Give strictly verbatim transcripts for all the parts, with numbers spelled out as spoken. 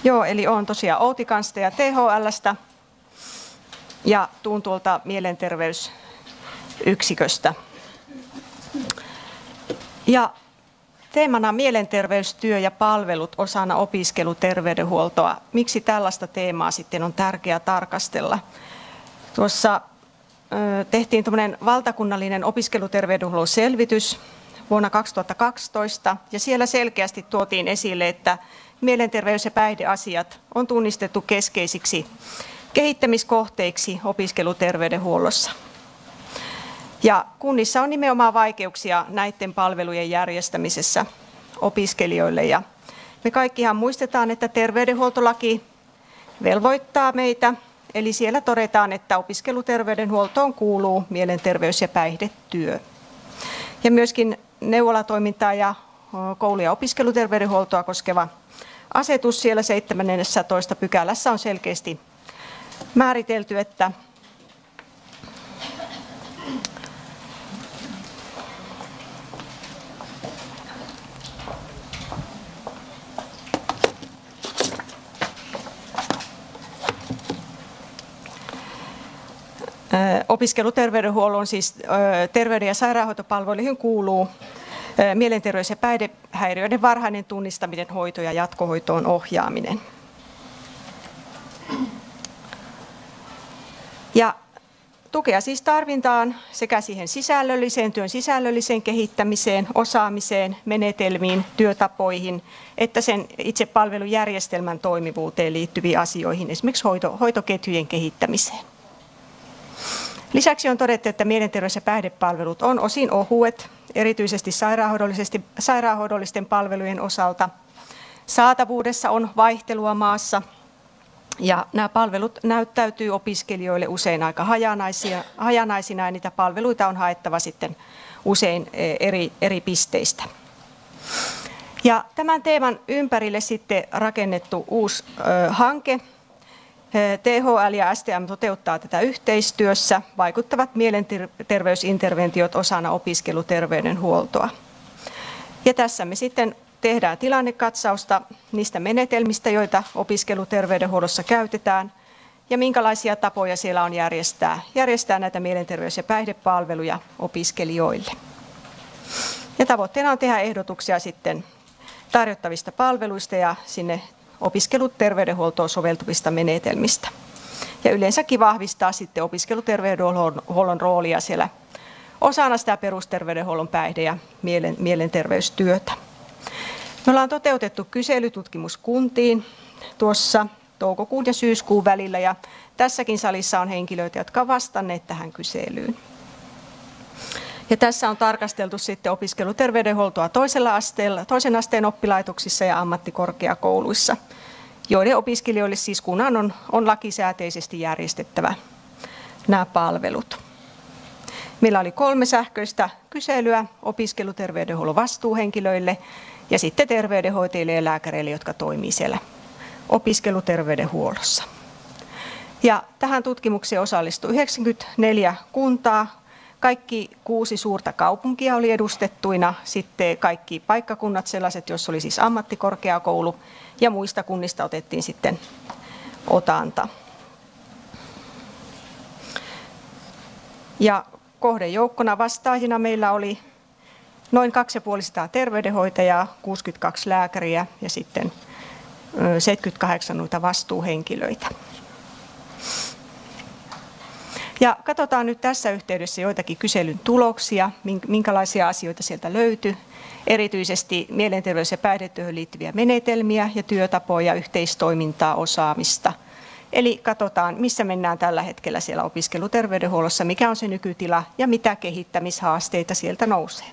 Joo, eli olen tosiaan Outi Kansteja T H L:stä ja tuun tuolta mielenterveysyksiköstä. Ja teemana mielenterveystyö ja palvelut osana opiskeluterveydenhuoltoa. Miksi tällaista teemaa sitten on tärkeää tarkastella? Tuossa tehtiin tämmöinen valtakunnallinen opiskeluterveydenhuollon selvitys vuonna kaksituhattakaksitoista ja siellä selkeästi tuotiin esille, että mielenterveys- ja päihdeasiat on tunnistettu keskeisiksi kehittämiskohteiksi opiskeluterveydenhuollossa. Ja kunnissa on nimenomaan vaikeuksia näiden palvelujen järjestämisessä opiskelijoille. Ja me kaikkihan muistetaan, että terveydenhuoltolaki velvoittaa meitä, eli siellä todetaan, että opiskeluterveydenhuoltoon kuuluu mielenterveys- ja päihdetyö. Ja myöskin neuvolatoimintaa ja koulu- ja opiskeluterveydenhuoltoa koskeva asetus siellä seitsemännentoista pykälässä on selkeästi määritelty, että opiskeluterveydenhuollon, siis terveyden- ja sairaanhoitopalveluihin kuuluu mielenterveys- ja päihdehäiriöiden varhainen tunnistaminen, hoito ja jatkohoitoon ohjaaminen. Ja tukea siis tarvitaan sekä siihen sisällölliseen, työn sisällölliseen kehittämiseen, osaamiseen, menetelmiin, työtapoihin, että sen itse palvelujärjestelmän toimivuuteen liittyviin asioihin, esimerkiksi hoito, hoitoketjujen kehittämiseen. Lisäksi on todettu, että mielenterveys- ja päihdepalvelut on osin ohuet, erityisesti sairaanhoidollisten palvelujen osalta. Saatavuudessa on vaihtelua maassa ja nämä palvelut näyttäytyy opiskelijoille usein aika hajanaisia, hajanaisina ja niitä palveluita on haettava sitten usein eri, eri pisteistä. Ja tämän teeman ympärille sitten rakennettu uusi ö, hanke. T H L ja S T M toteuttaa tätä yhteistyössä vaikuttavat mielenterveysinterventiot osana opiskeluterveydenhuoltoa. Ja tässä me sitten tehdään tilannekatsausta niistä menetelmistä, joita opiskeluterveydenhuollossa käytetään ja minkälaisia tapoja siellä on järjestää, järjestää näitä mielenterveys- ja päihdepalveluja opiskelijoille. Ja tavoitteena on tehdä ehdotuksia sitten tarjottavista palveluista ja sinne opiskeluterveydenhuoltoon soveltuvista menetelmistä. Ja yleensäkin vahvistaa sitten opiskeluterveydenhuollon roolia siellä osana sitä perusterveydenhuollon päihde- ja mielenterveystyötä. Me ollaan toteutettu kyselytutkimus kuntiin tuossa toukokuun ja syyskuun välillä ja tässäkin salissa on henkilöitä, jotka ovat vastanneet tähän kyselyyn. Ja tässä on tarkasteltu sitten opiskeluterveydenhuoltoa toisella asteella, toisen asteen oppilaitoksissa ja ammattikorkeakouluissa, joiden opiskelijoille siis kunnan on, on lakisääteisesti järjestettävä nämä palvelut. Meillä oli kolme sähköistä kyselyä opiskeluterveydenhuollon vastuuhenkilöille ja sitten terveydenhoitajille ja lääkäreille, jotka toimii siellä opiskeluterveydenhuollossa. Ja tähän tutkimukseen osallistui yhdeksänkymmentäneljä kuntaa. Kaikki kuusi suurta kaupunkia oli edustettuina, sitten kaikki paikkakunnat sellaiset, joissa oli siis ammattikorkeakoulu ja muista kunnista otettiin sitten otanta. Ja kohdejoukkona vastaajina meillä oli noin kaksisataaviisikymmentä terveydenhoitajaa, kuusikymmentäkaksi lääkäriä ja sitten seitsemänkymmentäkahdeksan noita vastuuhenkilöitä. Ja katsotaan nyt tässä yhteydessä joitakin kyselyn tuloksia, minkälaisia asioita sieltä löytyi. Erityisesti mielenterveys- ja päihdetyöhön liittyviä menetelmiä ja työtapoja, yhteistoimintaa, osaamista. Eli katsotaan, missä mennään tällä hetkellä siellä opiskeluterveydenhuollossa, mikä on se nykytila ja mitä kehittämishaasteita sieltä nousee.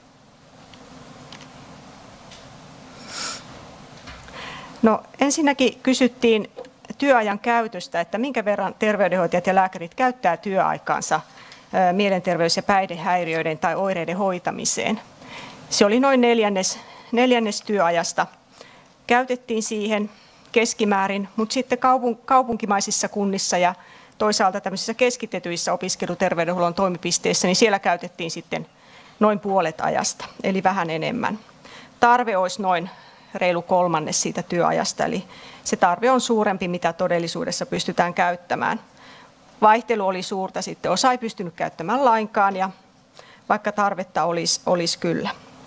No, ensinnäkin kysyttiin työajan käytöstä, että minkä verran terveydenhoitajat ja lääkärit käyttää työaikaansa mielenterveys- ja päihdehäiriöiden tai oireiden hoitamiseen. Se oli noin neljännes, neljännes työajasta käytettiin siihen keskimäärin, mutta sitten kaupunkimaisissa kunnissa ja toisaalta tämmöisissä keskitetyissä opiskeluterveydenhuollon toimipisteissä, niin siellä käytettiin sitten noin puolet ajasta, eli vähän enemmän. Tarve olisi noin reilu kolmannes siitä työajasta, eli se tarve on suurempi, mitä todellisuudessa pystytään käyttämään. Vaihtelu oli suurta, sitten osa ei pystynyt käyttämään lainkaan, ja vaikka tarvetta olisi, olisi kyllä.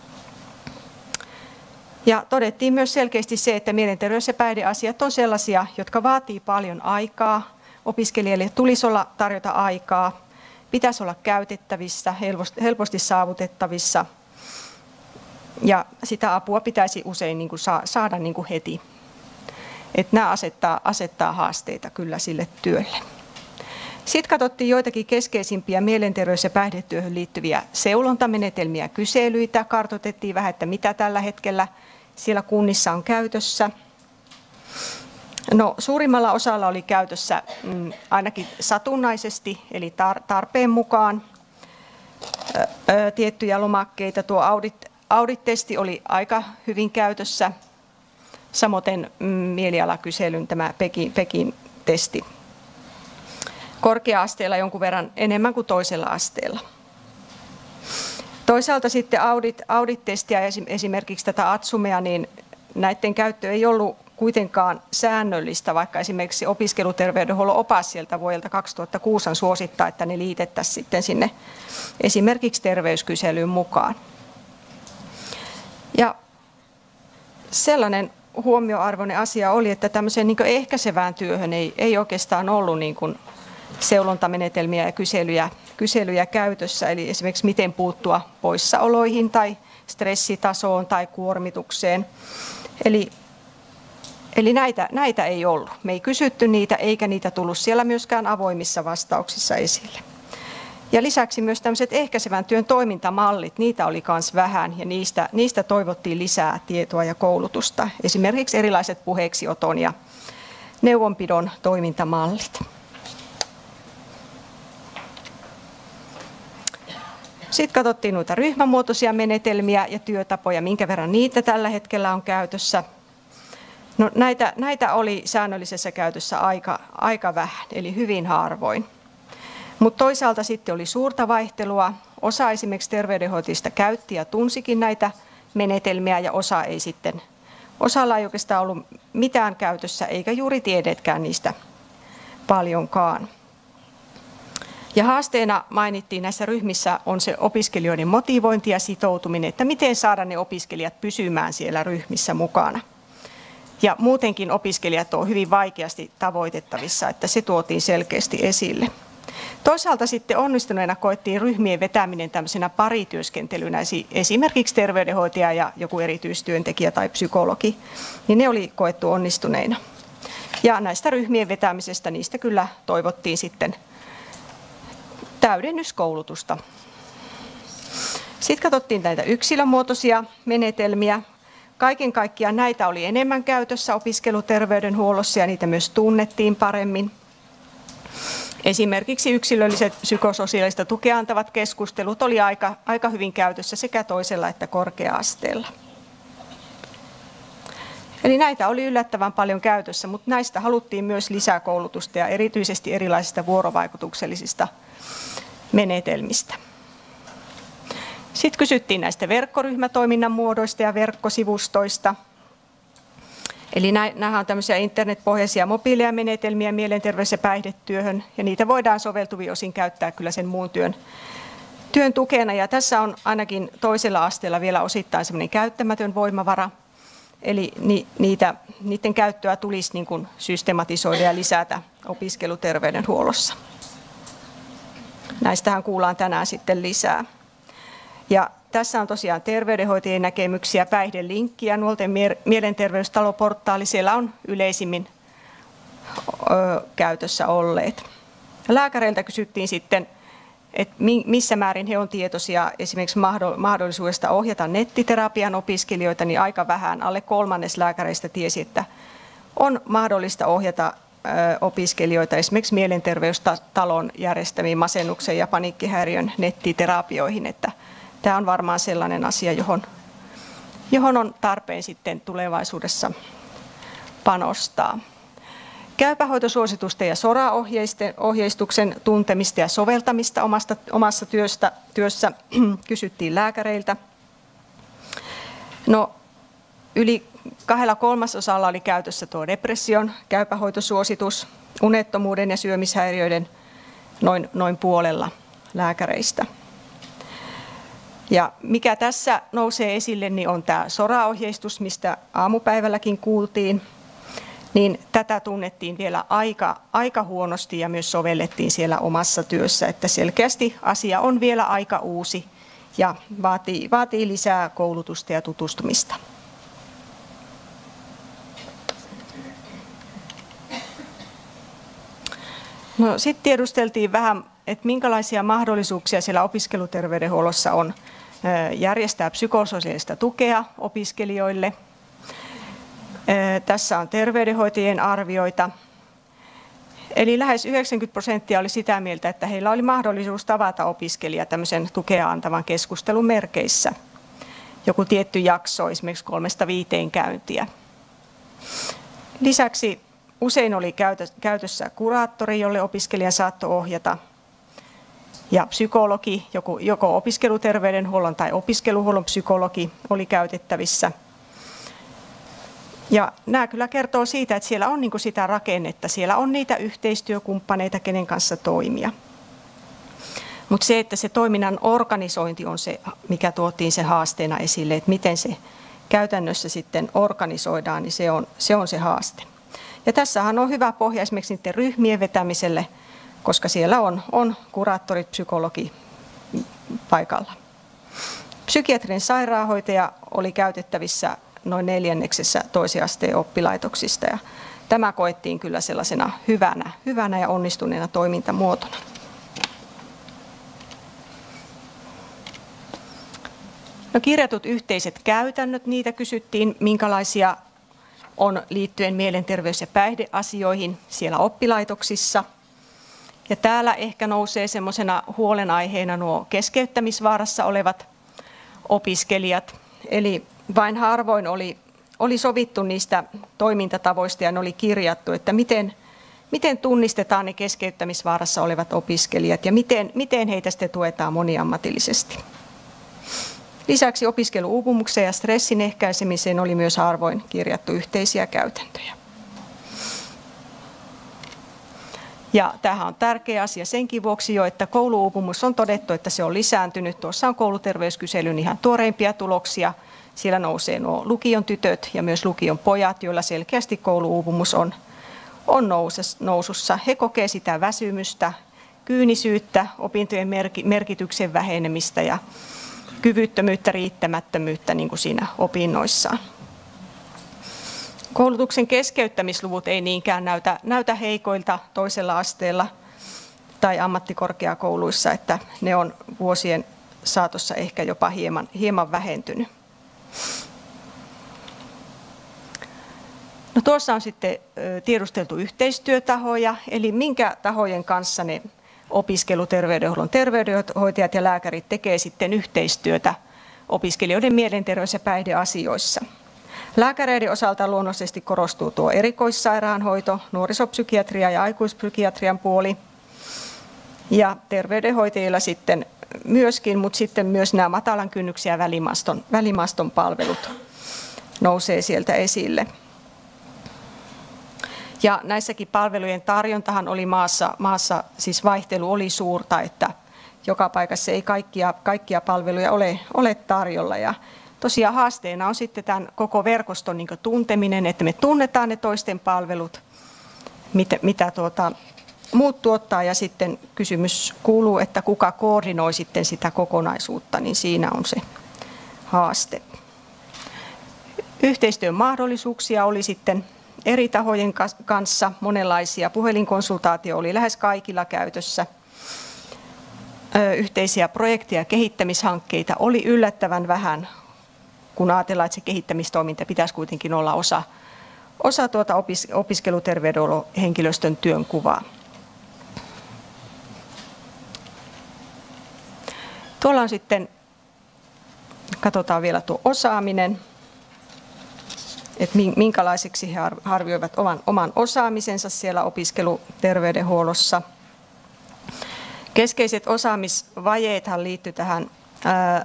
Ja todettiin myös selkeästi se, että mielenterveys- ja päihdeasiat on sellaisia, jotka vaatii paljon aikaa. Opiskelijalle tulisi olla tarjota aikaa, pitäisi olla käytettävissä, helposti saavutettavissa, ja sitä apua pitäisi usein niin kuin saada niin kuin heti. Että nämä asettaa, asettaa haasteita kyllä sille työlle. Sitten katsottiin joitakin keskeisimpiä mielenterveys- ja päihdetyöhön liittyviä seulontamenetelmiä ja kyselyitä. Kartoitettiin vähän, että mitä tällä hetkellä siellä kunnissa on käytössä. No, suurimmalla osalla oli käytössä mm, ainakin satunnaisesti, eli tar- tarpeen mukaan ö, ö, tiettyjä lomakkeita. Tuo audit, audit-testi oli aika hyvin käytössä, samoin mm, mielialakyselyn tämä Pekin, Pekin testi. Korkea-asteella jonkun verran enemmän kuin toisella asteella. Toisaalta sitten audit, audit-testiä, esimerkiksi tätä Atsumea, niin näiden käyttö ei ollut kuitenkaan säännöllistä, vaikka esimerkiksi opiskeluterveydenhuollon opas sieltä vuodelta kaksituhattakuusi suosittaa, että ne liitettäisiin sitten sinne esimerkiksi terveyskyselyyn mukaan. Ja sellainen huomioarvoinen asia oli, että tämmöiseen niin kuin ehkäisevään työhön ei, ei oikeastaan ollut niin kuin seulontamenetelmiä ja kyselyjä, kyselyjä käytössä, eli esimerkiksi miten puuttua poissaoloihin tai stressitasoon tai kuormitukseen. Eli, eli näitä, näitä ei ollut. Me ei kysytty niitä, eikä niitä tullut siellä myöskään avoimissa vastauksissa esille. Ja lisäksi myös tämmöiset ehkäisevän työn toimintamallit, niitä oli myös vähän, ja niistä, niistä toivottiin lisää tietoa ja koulutusta. Esimerkiksi erilaiset puheeksioton ja neuvonpidon toimintamallit. Sitten katsottiin noita ryhmämuotoisia menetelmiä ja työtapoja, minkä verran niitä tällä hetkellä on käytössä. No, näitä, näitä oli säännöllisessä käytössä aika, aika vähän, eli hyvin harvoin. Mutta toisaalta sitten oli suurta vaihtelua. Osa esimerkiksi terveydenhoitajista käytti ja tunsikin näitä menetelmiä, ja osa ei sitten. Osalla ei oikeastaan ollut mitään käytössä, eikä juuri tiedetkään niistä paljonkaan. Ja haasteena mainittiin näissä ryhmissä on se opiskelijoiden motivointi ja sitoutuminen, että miten saada ne opiskelijat pysymään siellä ryhmissä mukana. Ja muutenkin opiskelijat on hyvin vaikeasti tavoitettavissa, että se tuotiin selkeästi esille. Toisaalta sitten onnistuneena koettiin ryhmien vetäminen tämmöisenä parityöskentelynä, esimerkiksi terveydenhoitaja ja joku erityistyöntekijä tai psykologi, niin ne oli koettu onnistuneina. Ja näistä ryhmien vetämisestä, niistä kyllä toivottiin sitten täydennyskoulutusta. Sitten katsottiin näitä yksilömuotoisia menetelmiä. Kaiken kaikkiaan näitä oli enemmän käytössä opiskeluterveydenhuollossa ja niitä myös tunnettiin paremmin. Esimerkiksi yksilölliset psykososiaalista tukea antavat keskustelut oli aika, aika hyvin käytössä sekä toisella että korkea-asteella. Eli näitä oli yllättävän paljon käytössä, mutta näistä haluttiin myös lisää koulutusta ja erityisesti erilaisista vuorovaikutuksellisista menetelmistä. Sitten kysyttiin näistä verkkoryhmätoiminnan muodoista ja verkkosivustoista. Eli nämä on tämmöisiä internetpohjaisia mobiileja menetelmiä mielenterveys- ja päihdetyöhön, ja niitä voidaan soveltuvin osin käyttää kyllä sen muun työn, työn tukena. Ja tässä on ainakin toisella asteella vielä osittain semmoinen käyttämätön voimavara, eli ni, niitä, niiden käyttöä tulisi niin kuin systematisoida ja lisätä opiskeluterveydenhuollossa. Näistähän kuullaan tänään sitten lisää. Ja tässä on tosiaan terveydenhoitajien näkemyksiä, päihdelinkki ja nuorten mielenterveystaloportaali. Siellä on yleisimmin ö, käytössä olleet. Lääkäreiltä kysyttiin sitten, että missä määrin he on tietoisia esimerkiksi mahdollisuudesta ohjata nettiterapian opiskelijoita, niin aika vähän. Alle kolmannes lääkäreistä tiesi, että on mahdollista ohjata opiskelijoita esimerkiksi mielenterveystalon järjestämiin masennuksen ja paniikkihäiriön nettiterapioihin, että tämä on varmaan sellainen asia, johon, johon on tarpeen sitten tulevaisuudessa panostaa. Käypähoitosuositusten ja SORA-ohjeistuksen tuntemista ja soveltamista omasta, omassa työstä, työssä kysyttiin lääkäreiltä. No, yli Kahdella kolmasosalla oli käytössä tuo depression käypähoitosuositus, unettomuuden ja syömishäiriöiden noin, noin puolella lääkäreistä. Ja mikä tässä nousee esille, niin on tämä SORA-ohjeistus, mistä aamupäivälläkin kuultiin. Niin tätä tunnettiin vielä aika, aika huonosti ja myös sovellettiin siellä omassa työssä, että selkeästi asia on vielä aika uusi ja vaatii, vaatii lisää koulutusta ja tutustumista. No, sitten tiedusteltiin vähän, että minkälaisia mahdollisuuksia siellä opiskeluterveydenhuollossa on järjestää psykososiaalista tukea opiskelijoille. Tässä on terveydenhoitajien arvioita. Eli lähes yhdeksänkymmentä prosenttia oli sitä mieltä, että heillä oli mahdollisuus tavata opiskelija tämmöisen tukea antavan keskustelun merkeissä. Joku tietty jakso, esimerkiksi kolmesta viiteen käyntiä. Lisäksi usein oli käytössä kuraattori, jolle opiskelija saattoi ohjata. Ja psykologi, joko opiskeluterveydenhuollon tai opiskeluhuollon psykologi oli käytettävissä. Ja nämä kyllä kertoo siitä, että siellä on niin kuin sitä rakennetta, siellä on niitä yhteistyökumppaneita, kenen kanssa toimia. Mutta se, että se toiminnan organisointi on se, mikä tuotiin se haasteena esille, että miten se käytännössä sitten organisoidaan, niin se on se, on se haaste. Ja tässähän on hyvä pohja esimerkiksi niiden ryhmien vetämiselle, koska siellä on, on kuraattorit, psykologi paikalla. Psykiatrinen sairaanhoitaja oli käytettävissä noin neljänneksessä toisen asteen oppilaitoksista. Ja tämä koettiin kyllä sellaisena hyvänä, hyvänä ja onnistuneena toimintamuotona. No, kirjatut yhteiset käytännöt, niitä kysyttiin, minkälaisia on liittyen mielenterveys- ja päihdeasioihin siellä oppilaitoksissa. Ja täällä ehkä nousee semmoisena huolenaiheena nuo keskeyttämisvaarassa olevat opiskelijat. Eli vain harvoin oli, oli sovittu niistä toimintatavoista ja ne oli kirjattu, että miten, miten tunnistetaan ne keskeyttämisvaarassa olevat opiskelijat ja miten, miten heitä sitten tuetaan moniammatillisesti. Lisäksi opiskelu-uupumukseen ja stressin ehkäisemiseen oli myös harvoin kirjattu yhteisiä käytäntöjä. Ja tämähän on tärkeä asia senkin vuoksi jo, että koulu-uupumus on todettu, että se on lisääntynyt. Tuossa on kouluterveyskyselyn ihan tuoreimpia tuloksia. Siellä nousee nuo lukion tytöt ja myös lukion pojat, joilla selkeästi koulu-uupumus on, on nousussa. He kokevat sitä väsymystä, kyynisyyttä, opintojen merkityksen vähenemistä ja kyvyttömyyttä, riittämättömyyttä niin kuin siinä opinnoissaan. Koulutuksen keskeyttämisluvut ei niinkään näytä, näytä heikoilta toisella asteella tai ammattikorkeakouluissa, että ne on vuosien saatossa ehkä jopa hieman, hieman vähentynyt. No, tuossa on sitten tiedusteltu yhteistyötahoja, eli minkä tahojen kanssa ne opiskeluterveydenhuollon terveydenhoitajat ja lääkärit tekee sitten yhteistyötä opiskelijoiden mielenterveys- ja päihdeasioissa. Lääkäreiden osalta luonnollisesti korostuu tuo erikoissairaanhoito, nuorisopsykiatria ja aikuispsykiatrian puoli. Ja terveydenhoitajilla sitten myöskin, mutta sitten myös nämä matalan kynnyksen ja välimaston, välimaston palvelut nousee sieltä esille. Ja näissäkin palvelujen tarjontahan oli maassa, maassa siis vaihtelu oli suurta, että joka paikassa ei kaikkia, kaikkia palveluja ole, ole tarjolla. Ja tosiaan haasteena on sitten tämän koko verkoston niin kuin tunteminen, että me tunnetaan ne toisten palvelut, mitä, mitä tuota, muut tuottaa, ja sitten kysymys kuuluu, että kuka koordinoi sitten sitä kokonaisuutta, niin siinä on se haaste. Yhteistyön mahdollisuuksia oli sitten eri tahojen kanssa monenlaisia. Puhelinkonsultaatio oli lähes kaikilla käytössä. Yhteisiä projekteja ja kehittämishankkeita oli yllättävän vähän, kun ajatellaan, että se kehittämistoiminta pitäisi kuitenkin olla osa, osa tuota opis, opiskeluterveydenhuollon henkilöstön työnkuvaa. Tuolla on sitten, katsotaan vielä tuo osaaminen, että minkälaiseksi he arvioivat oman, oman osaamisensa siellä opiskeluterveydenhuollossa. Keskeiset osaamisvajeethan liittyy tähän ää,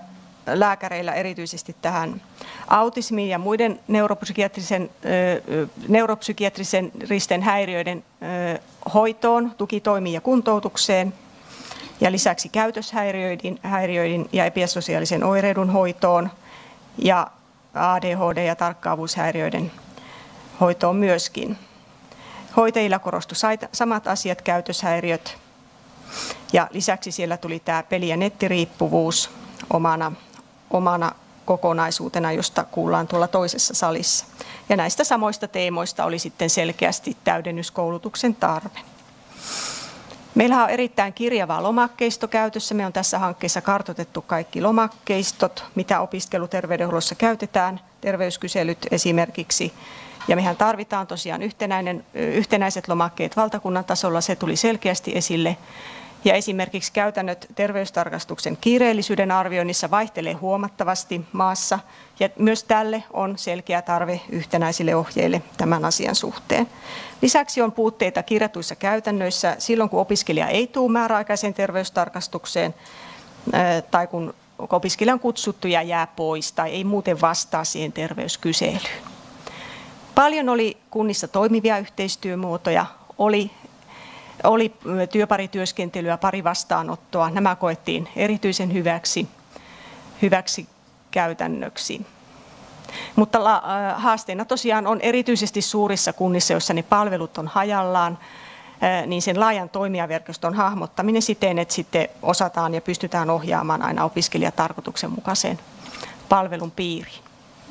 lääkäreillä erityisesti tähän autismiin ja muiden neuropsykiatrisen, neuropsykiatrisen risten häiriöiden hoitoon, tukitoimiin ja kuntoutukseen ja lisäksi käytöshäiriöiden häiriöiden ja epäsosiaalisen oireidun hoitoon ja A D H D ja tarkkaavuushäiriöiden hoitoon myöskin. Hoitajilla korostui samat asiat, käytöshäiriöt ja lisäksi siellä tuli tämä peli- ja nettiriippuvuus omana, omana kokonaisuutena, josta kuullaan tuolla toisessa salissa. Ja näistä samoista teemoista oli sitten selkeästi täydennyskoulutuksen tarve. Meillähän on erittäin kirjavaa lomakkeisto käytössä. Me on tässä hankkeessa kartoitettu kaikki lomakkeistot, mitä opiskeluterveydenhuollossa käytetään, terveyskyselyt esimerkiksi. Ja mehän tarvitaan tosiaan yhtenäinen, yhtenäiset lomakkeet valtakunnan tasolla, se tuli selkeästi esille. Ja esimerkiksi käytännöt terveystarkastuksen kiireellisyyden arvioinnissa vaihtelee huomattavasti maassa. Ja myös tälle on selkeä tarve yhtenäisille ohjeille tämän asian suhteen. Lisäksi on puutteita kirjatuissa käytännöissä silloin, kun opiskelija ei tule määräaikaiseen terveystarkastukseen tai kun opiskelija on kutsuttu ja jää pois tai ei muuten vastaa siihen terveyskyselyyn. Paljon oli kunnissa toimivia yhteistyömuotoja, oli, oli työparityöskentelyä, pari vastaanottoa. Nämä koettiin erityisen hyväksi, hyväksi käytännöksi. Mutta haasteena tosiaan on erityisesti suurissa kunnissa, joissa ne palvelut on hajallaan, niin sen laajan toimijaverkoston hahmottaminen siten, että sitten osataan ja pystytään ohjaamaan aina opiskelijat tarkoituksenmukaiseen palvelun piiriin.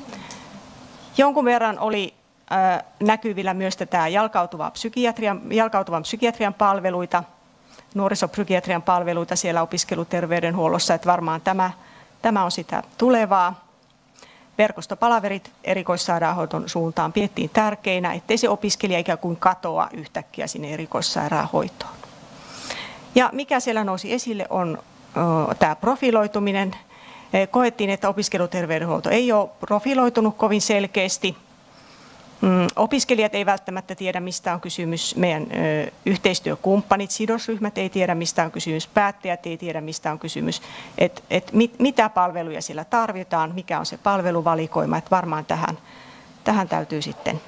Jonkun verran oli näkyvillä myös tätä jalkautuvaa psykiatrian, jalkautuvan psykiatrian palveluita, nuorisopsykiatrian palveluita siellä opiskeluterveydenhuollossa, että varmaan tämä, tämä on sitä tulevaa. Verkostopalaverit erikoissairaanhoidon suuntaan pidettiin tärkeinä, ettei se opiskelija ikään kuin katoa yhtäkkiä sinne erikoissairaanhoitoon. Ja mikä siellä nousi esille on ö, tämä profiloituminen. Koettiin, että opiskeluterveydenhuolto ei ole profiloitunut kovin selkeästi. Opiskelijat ei välttämättä tiedä, mistä on kysymys, meidän ö, yhteistyökumppanit, sidosryhmät ei tiedä, mistä on kysymys, päättäjät ei tiedä, mistä on kysymys, että et mit, mitä palveluja siellä tarvitaan, mikä on se palveluvalikoima, että varmaan tähän, tähän täytyy sitten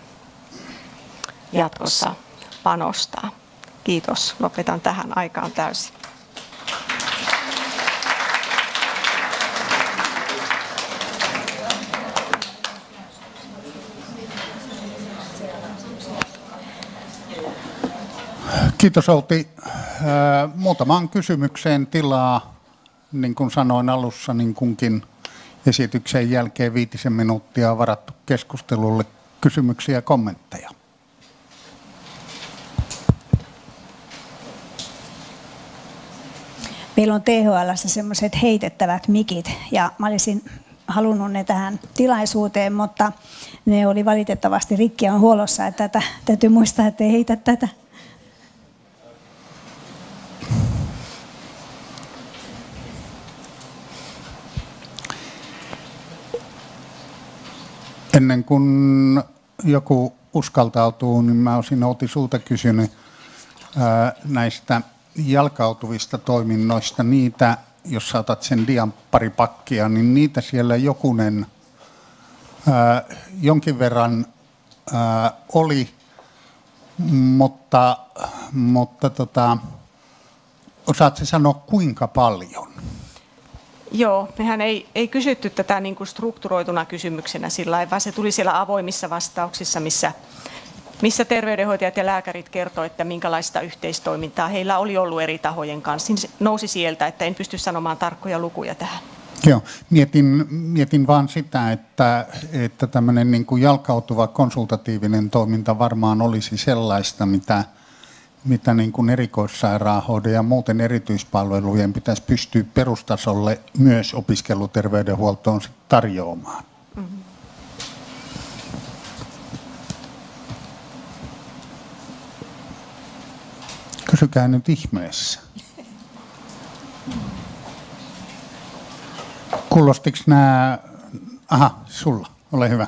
jatkossa panostaa. Kiitos, lopetan tähän, aika on täysin. Kiitos Outi. Muutamaan kysymykseen tilaa, niin kuin sanoin alussa, niin kunkin esityksen jälkeen viitisen minuuttia on varattu keskustelulle. Kysymyksiä ja kommentteja. Meillä on T H L:ssä semmoiset heitettävät mikit ja mä olisin halunnut ne tähän tilaisuuteen, mutta ne oli valitettavasti rikki ja on huollossa, että tätä, täytyy muistaa, että ei heitä tätä. Ennen kuin joku uskaltautuu, niin mä olisin Outi sulta kysynyt ää, näistä jalkautuvista toiminnoista. Niitä, jos saatat sen dian pari pakkia, niin niitä siellä jokunen ää, jonkin verran ää, oli, mutta, mutta tota, osaatko sanoa kuinka paljon? Joo, mehän ei, ei kysytty tätä niin kuin strukturoituna kysymyksenä sillä lailla, vaan se tuli siellä avoimissa vastauksissa, missä, missä terveydenhoitajat ja lääkärit kertoivat, että minkälaista yhteistoimintaa heillä oli ollut eri tahojen kanssa. Niin se nousi sieltä, että en pysty sanomaan tarkkoja lukuja tähän. Joo, mietin, mietin vaan sitä, että, että tämmöinen niin kuin jalkautuva konsultatiivinen toiminta varmaan olisi sellaista, mitä mitä niin kuin erikoissairaanhoidon ja muuten erityispalvelujen pitäisi pystyä perustasolle myös opiskeluterveydenhuoltoon tarjoamaan. Mm-hmm. Kysykää nyt ihmeessä. Kuulostiko nämä... Aha, sulla. Ole hyvä.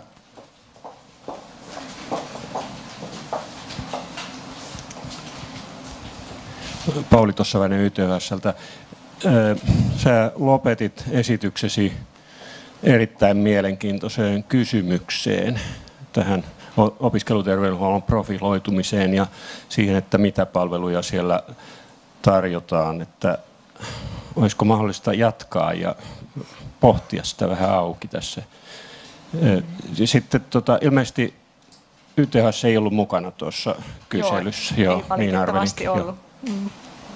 Pauli Tossaväinen Y T H S:ltä. Sä lopetit esityksesi erittäin mielenkiintoiseen kysymykseen, tähän opiskeluterveydenhuollon profiloitumiseen ja siihen, että mitä palveluja siellä tarjotaan, että olisiko mahdollista jatkaa ja pohtia sitä vähän auki tässä. Sitten tota, ilmeisesti Y T H ei ollut mukana tuossa kyselyssä. Joo, ei valitettavasti ollut. Mm.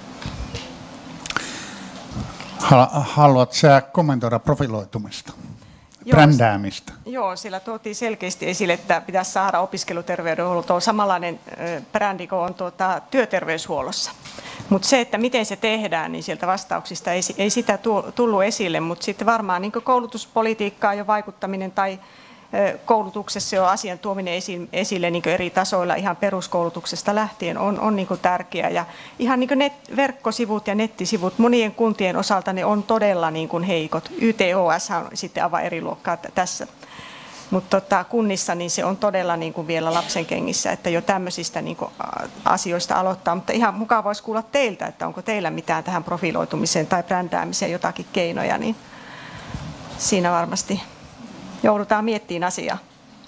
Haluatko sä kommentoida profiloitumista, joo, brändäämistä? Joo, sillä tuotiin selkeästi esille, että pitäisi saada opiskeluterveydenhuoltoon samanlainen brändi kuin on tuota, työterveyshuollossa. Mutta se, että miten se tehdään, niin sieltä vastauksista ei, ei sitä tullut esille, mutta sitten varmaan niin koulutuspolitiikkaa ja vaikuttaminen tai koulutuksessa jo asian tuominen esille niin eri tasoilla ihan peruskoulutuksesta lähtien on, on niin tärkeää. Ja ihan niin net, verkkosivut ja nettisivut monien kuntien osalta ne on todella niin heikot. Y T H S on sitten aivan eri luokkaa tässä. Mutta tota, kunnissa niin se on todella niin kuin vielä lapsen kengissä, että jo tämmöisistä niin kuin asioista aloittaa. Mutta ihan mukava voisi kuulla teiltä, että onko teillä mitään tähän profiloitumiseen tai brändäämiseen jotakin keinoja, niin siinä varmasti joudutaan miettimään asiaa.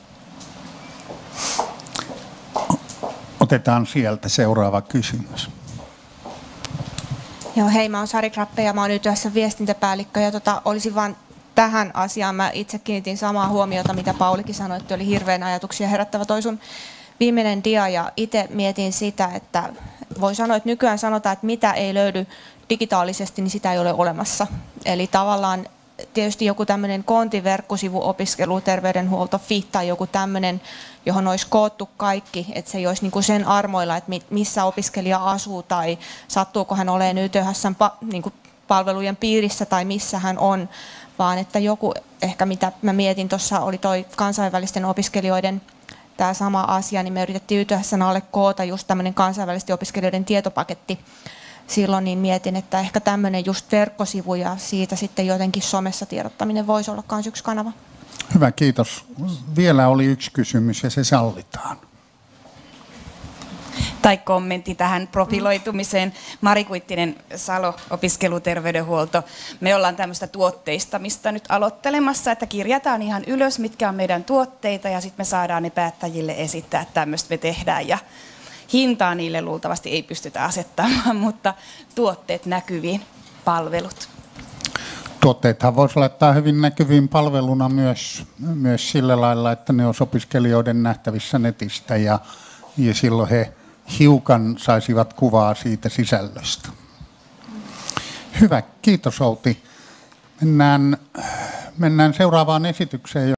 Otetaan sieltä seuraava kysymys. Joo, hei, mä oon Sari Krappe ja mä oon Y T H:ssä viestintäpäällikkö ja tota, olisin vaan tähän asiaan, mä itse kiinnitin samaa huomiota, mitä Paulikin sanoi, että oli hirveän ajatuksia herättävä toi sun viimeinen dia ja itse mietin sitä, että voi sanoa, että nykyään sanotaan, että mitä ei löydy digitaalisesti, niin sitä ei ole olemassa. Eli tavallaan tietysti joku tämmöinen kontiverkkosivu, opiskelu, terveydenhuolto, F I tai joku tämmöinen, johon olisi koottu kaikki, että se ei olisi niin kuin sen armoilla, että missä opiskelija asuu tai sattuuko hän olemaan Y T H:n niin kuin palvelujen piirissä tai missä hän on, vaan että joku, ehkä mitä mä mietin tuossa, oli toi kansainvälisten opiskelijoiden tämä sama asia, niin me yritettiin Y T H:n alle koota just tämmöinen kansainvälisten opiskelijoiden tietopaketti. Silloin niin mietin, että ehkä tämmöinen just verkkosivu ja siitä sitten jotenkin somessa tiedottaminen voisi olla myös yksi kanava. Hyvä, kiitos. Vielä oli yksi kysymys ja se sallitaan. Tai kommentti tähän profiloitumiseen. Mari Kuittinen, Salo, opiskeluterveydenhuolto. Me ollaan tämmöistä tuotteistamista nyt aloittelemassa, että kirjataan ihan ylös, mitkä on meidän tuotteita ja sitten me saadaan ne päättäjille esittää, että tämmöistä me tehdään. Ja hintaa niille luultavasti ei pystytä asettamaan, mutta tuotteet näkyviin, palvelut. Tuotteethan voisi laittaa hyvin näkyviin palveluna myös, myös sillä lailla, että ne olisi opiskelijoiden nähtävissä netistä ja, ja silloin he hiukan saisivat kuvaa siitä sisällöstä. Hyvä, kiitos Outi. Mennään, mennään seuraavaan esitykseen.